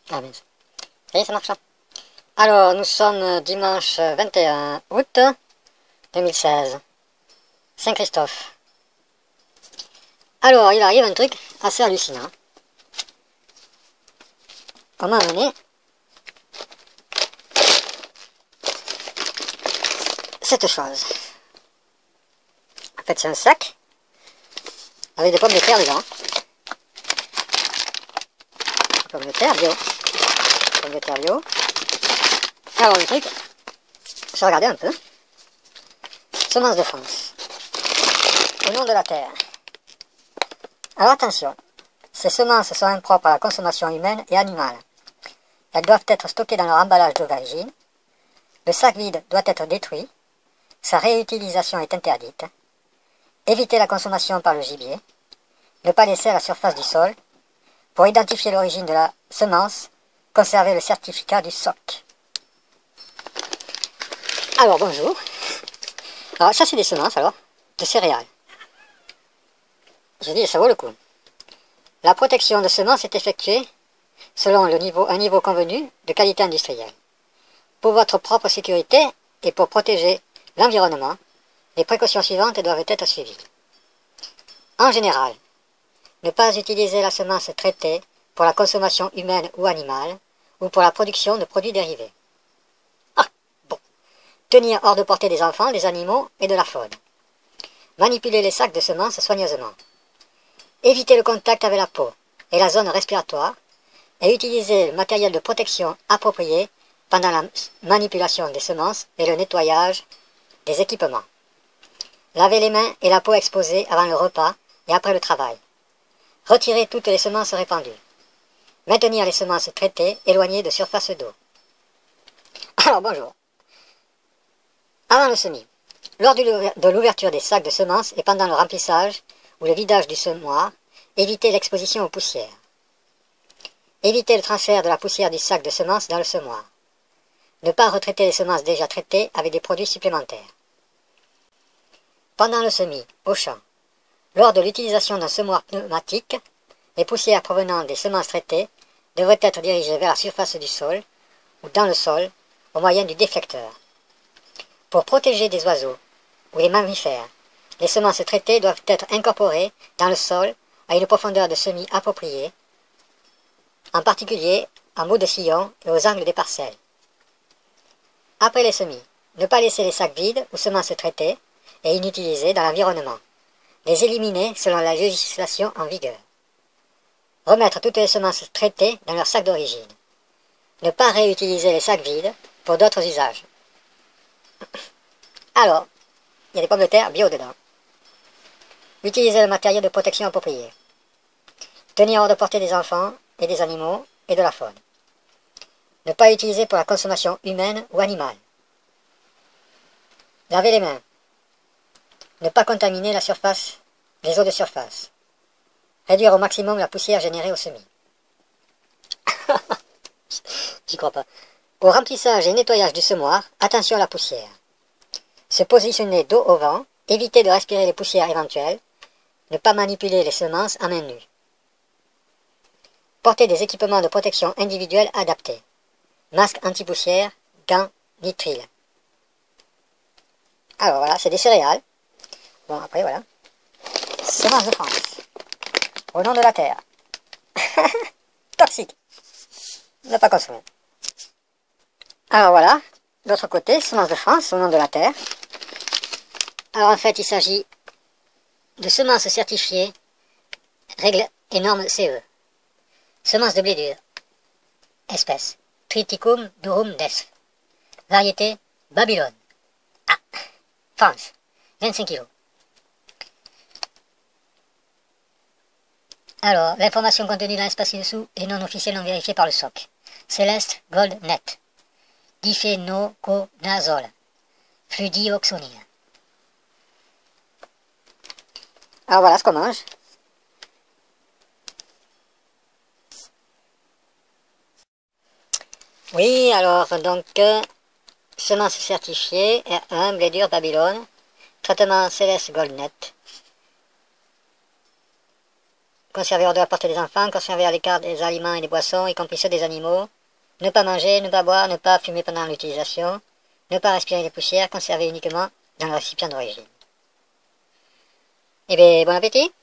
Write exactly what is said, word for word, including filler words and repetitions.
Ah mince. Ça y est, ça marche. Alors, nous sommes dimanche vingt et un août deux mille seize. Saint-Christophe. Alors, il arrive un truc assez hallucinant. On m'a amené cette chose. En fait, c'est un sac avec des pommes de terre dedans. Pommes de terre bio. Pommes de terre bio. Alors, le truc, je regardais un peu. Semences de France. Au nom de la terre. Alors attention, ces semences sont impropres à la consommation humaine et animale. Elles doivent être stockées dans leur emballage d'origine. Le sac vide doit être détruit. Sa réutilisation est interdite. Éviter la consommation par le gibier. Ne pas laisser à la surface du sol. Pour identifier l'origine de la semence, conserver le certificat du S O C. Alors bonjour. Alors ça c'est des semences alors, de céréales. Je dis ça vaut le coup. La protection de semences est effectuée selon le niveau, un niveau convenu de qualité industrielle. Pour votre propre sécurité et pour protéger l'environnement, les précautions suivantes doivent être suivies. En général, ne pas utiliser la semence traitée pour la consommation humaine ou animale ou pour la production de produits dérivés. Ah, bon. Tenir hors de portée des enfants, des animaux et de la faune. Manipuler les sacs de semences soigneusement. Éviter le contact avec la peau et la zone respiratoire et utiliser le matériel de protection approprié pendant la manipulation des semences et le nettoyage des équipements. Laver les mains et la peau exposée avant le repas et après le travail. Retirer toutes les semences répandues. Maintenir les semences traitées éloignées de surface d'eau. Alors bonjour. Avant le semis, lors de l'ouverture des sacs de semences et pendant le remplissage ou le vidage du semoir, évitez l'exposition aux poussières. Évitez le transfert de la poussière du sac de semences dans le semoir. Ne pas retraiter les semences déjà traitées avec des produits supplémentaires. Pendant le semis, au champ, lors de l'utilisation d'un semoir pneumatique, les poussières provenant des semences traitées devraient être dirigées vers la surface du sol ou dans le sol au moyen du déflecteur. Pour protéger des oiseaux ou les mammifères, les semences traitées doivent être incorporées dans le sol à une profondeur de semis appropriée, en particulier en bout de sillon et aux angles des parcelles. Après les semis, ne pas laisser les sacs vides ou semences traitées et inutilisées dans l'environnement. Les éliminer selon la législation en vigueur. Remettre toutes les semences traitées dans leur sac d'origine. Ne pas réutiliser les sacs vides pour d'autres usages. Alors, il y a des pommes de terre bio dedans. Utiliser le matériel de protection approprié. Tenir hors de portée des enfants et des animaux et de la faune. Ne pas utiliser pour la consommation humaine ou animale. Laver les mains. Ne pas contaminer la surface, les eaux de surface. Réduire au maximum la poussière générée au semis. J'y crois pas. Au remplissage et nettoyage du semoir, attention à la poussière. Se positionner dos au vent, éviter de respirer les poussières éventuelles, ne pas manipuler les semences à main nue. Porter des équipements de protection individuelle adaptés. Masque anti-poussière, gants, nitrile. Alors voilà, c'est des céréales. Bon, après voilà. Semences de France. Au nom de la terre. Toxique. Ne pas consommer. Alors voilà, l'autre côté, semences de France, au nom de la terre. Alors en fait, il s'agit de semences certifiées, règle et normes C E. Semences de blé dur. Espèce. Triticum durum des. Variété Babylone. Ah. France. vingt-cinq kilos. Alors, l'information contenue dans l'espace ci-dessous est non officielle, non vérifiée par le S O C. Céleste Gold Net. Diphénoconazole. Fludioxonine. Alors voilà ce qu'on mange. Oui, alors, donc, euh, semences certifiées, R un, blé dur Babylone, traitement Céleste Gold Net. conserver hors de la portée des enfants, conserver à l'écart des aliments et des boissons, y compris ceux des animaux, ne pas manger, ne pas boire, ne pas fumer pendant l'utilisation, ne pas respirer les poussières, conserver uniquement dans le récipient d'origine. Eh bien, bon appétit!